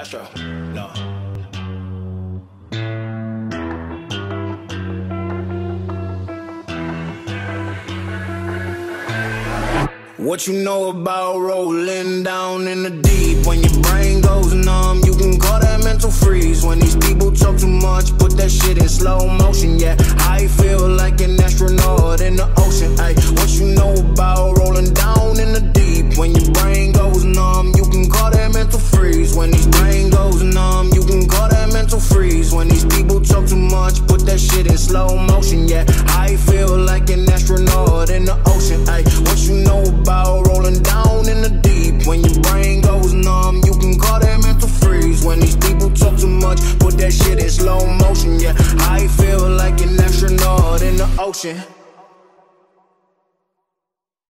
Astro, no. What you know about rolling down in the deep? When your brain goes numb, you can call that mental freeze. When these people talk too much, put that shit in slow motion. Yeah, I feel like an astronaut in the ocean. Ay, what you know about rolling down in the deep? When your brain goes numb, you can call that mental freeze. When these brain goes numb, you can call that mental freeze. When these people talk too much, put that shit in slow motion. Yeah, I feel like an astronaut in the ocean. Ay, what you know about rolling down in the deep? When your brain goes numb, you can call that mental freeze. When these people talk too much, put that shit in slow motion. Yeah, I feel like an astronaut in the ocean.